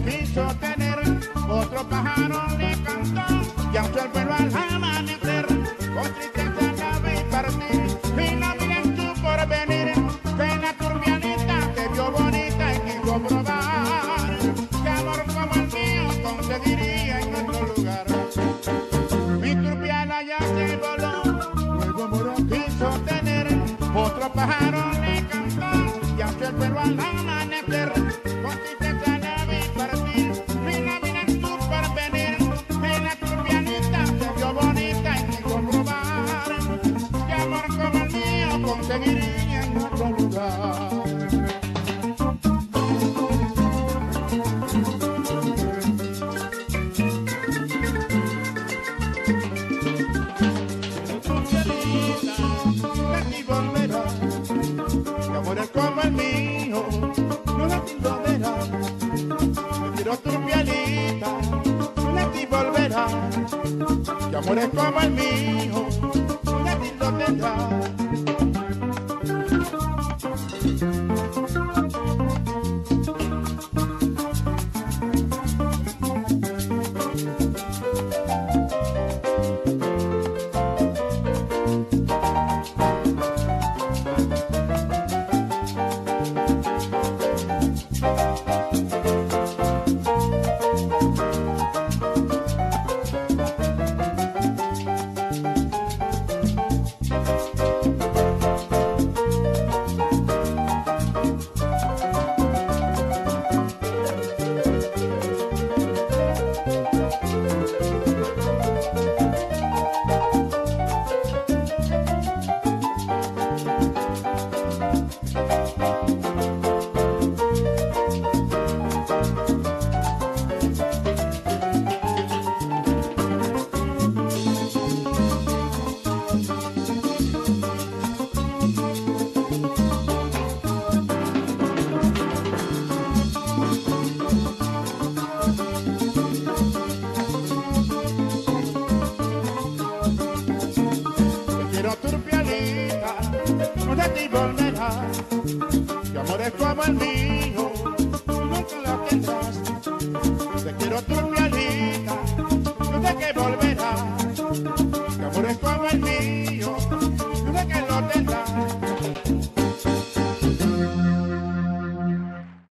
quiso tener, otro pájaro le cantó, y aunque el vuelo al amanecer, con tristeza la vi partir, y no miren tú por venir, que la turbianita te vio bonita y quiso probar, que amor como el mío conseguiría en otro lugar. Mi turbiana ya se voló, luego amor quiso tener, otro pájaro le cantó, y aunque el vuelo al amanecer, con tristeza la vi partir, y no miren tú por venir, que la turbianita te vio bonita y quiso probar, que amor como el mío conseguiría en otro lugar. Como el mío, no la volverá. Yo quiero tu pielita, no la volverá. Que amores como el mío, no la tendrá. Turbianita, no te volverá, que amores como el mío